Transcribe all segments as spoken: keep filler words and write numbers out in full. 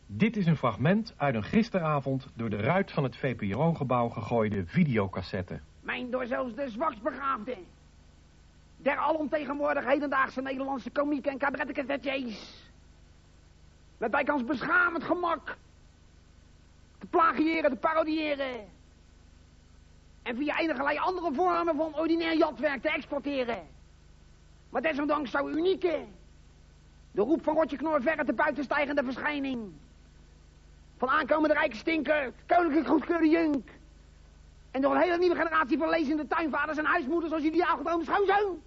Dit is een fragment uit een gisteravond door de ruit van het V P R O-gebouw gegooide videocassette. Mijn door zelfs de zwaksbegaafde, der alomtegenwoordig hedendaagse Nederlandse komiek en cabaretcabaretiers, met bijkans beschamend gemak te plagiëren, te parodiëren en via enige andere vormen van ordinair jatwerk te exporteren. Maar desondanks zou unieke, de roep van Rotje Knor verre te buitenstijgende verschijning van aankomende rijke stinker, koninklijk goedkeurde junk en door een hele nieuwe generatie van lezende tuinvaders en huismoeders als jullie aangekomen schoonzoon.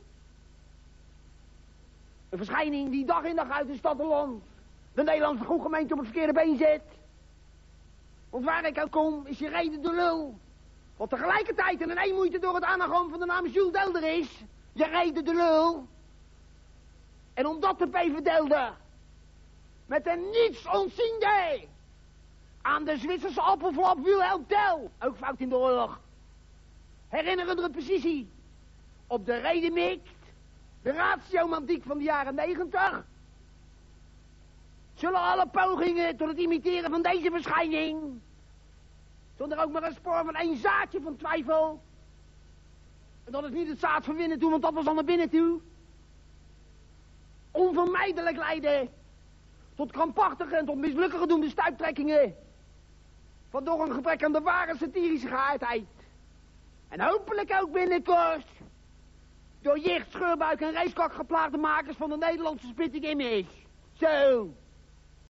Een verschijning die dag in dag uit in stad en land de Nederlandse goede gemeente op het verkeerde been zet. Want waar ik ook kom is je reden de lul. Wat tegelijkertijd en in één moeite door het anagram van de naam Jules Delder is. Je reden de lul. En omdat de P V Delder met een niets ontziende aan de Zwitserse appelflap Wilhelm Tell, ook fout in de oorlog, herinnerende precisie op de redemikt, de ratiomantiek van de jaren negentig, zullen alle pogingen tot het imiteren van deze verschijning, zonder ook maar een spoor van één zaadje van twijfel, en dat is niet het zaad van winnen toe, want dat was al naar binnen toe, onvermijdelijk leiden tot krampachtige en tot mislukken gedoemde stuiptrekkingen van door een gebrek aan de ware satirische geaardheid. En hopelijk ook binnenkort door jicht, scheurbuik en racekak geplaagde makers van de Nederlandse spitting image. Zo.